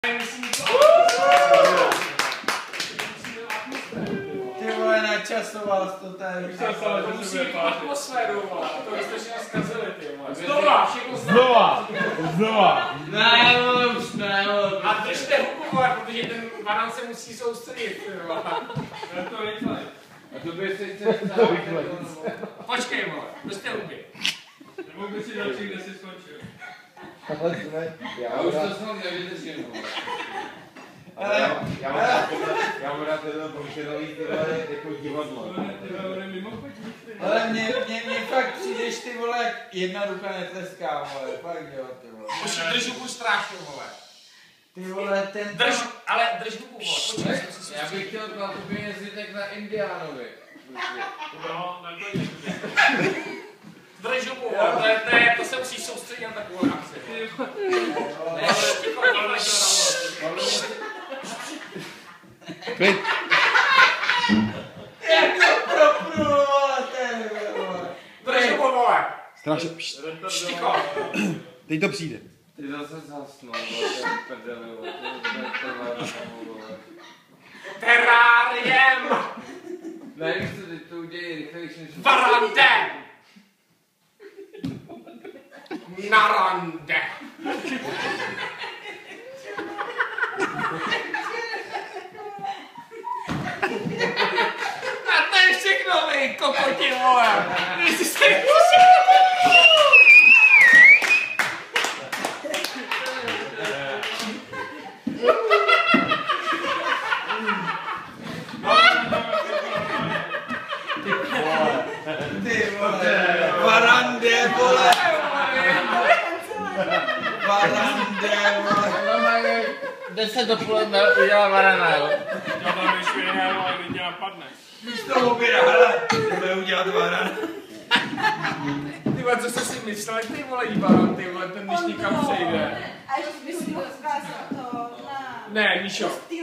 Ty vole, načasoval jsi to tady. Musí mít atmosféru, vole. To jste si zkazili, ty vole. Znova! Ne, vole, už ne, vole. A držte hubu, vole, protože ten banán se musí soustředit, ty vole. To rychle. A to by se chce Počkej, vole, držte huby. Nemohl by si další, kde jsi skončil. Já už to snad nevydržím, vole. Já mu rád tenhle pomšenový tyhle jako divadlo. Ale mně fakt přijdeš, ty vole, jak jedna ruka netleská, vole, fakt jo, ty vole. Už drž hubu strašně, vole. Ty vole, ten... Drž, ale drž hubu, vole, počkej. Já bych chtěl dát penězi tak na Indiánovi. No, nakonec. Drž hubu, vole, to se musíš soustředit na takovou akci. Ne, ticho, Klid. Jak to propnul, vole, ten, vole. drž hubu, vole. Strašně. Ticho. Teď to přijde. Ty zase zhasnul, vole, prdeli, vole. Terráriem. Nevím, co teď to udějí rychlejší než... Varande. Narande. A to je všechno, vy kokoti, vole. Vy si jste... Ty vole, varande, vole. Varande, vole. 10 dopoledne udělá varana, jo? To tam ještě je, ale když tě napadne. Víš to oběda, hele, jdeme udělat varan. Ty vole, co jste si mysleli, ty vole, Ivan, ty vole, ten když nikam přejde. A ještě by si mohl zkázat to na... Ne, Míšo. Ty